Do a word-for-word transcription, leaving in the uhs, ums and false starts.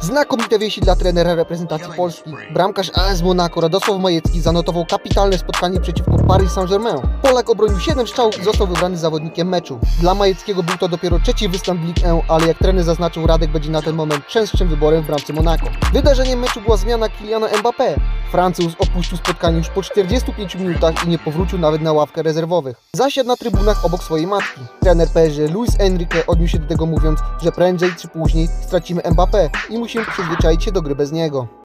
Znakomite wieści dla trenera reprezentacji Polski. Bramkarz A S Monaco Radosław Majecki zanotował kapitalne spotkanie przeciwko Paris Saint-Germain. Polak obronił siedem strzałów i został wybrany zawodnikiem meczu. Dla Majeckiego był to dopiero trzeci występ w Ligue jeden, ale jak trener zaznaczył, Radek będzie na ten moment częstszym wyborem w bramce Monaco. Wydarzeniem meczu była zmiana Kyliana Mbappé. Francuz opuścił spotkanie już po czterdziestu pięciu minutach i nie powrócił nawet na ławkę rezerwowych. Zasiadł na trybunach obok swojej matki. Trener P S G Luis Enrique odniósł się do tego, mówiąc, że prędzej czy później stracimy Mbappé i musimy przyzwyczaić się do gry bez niego.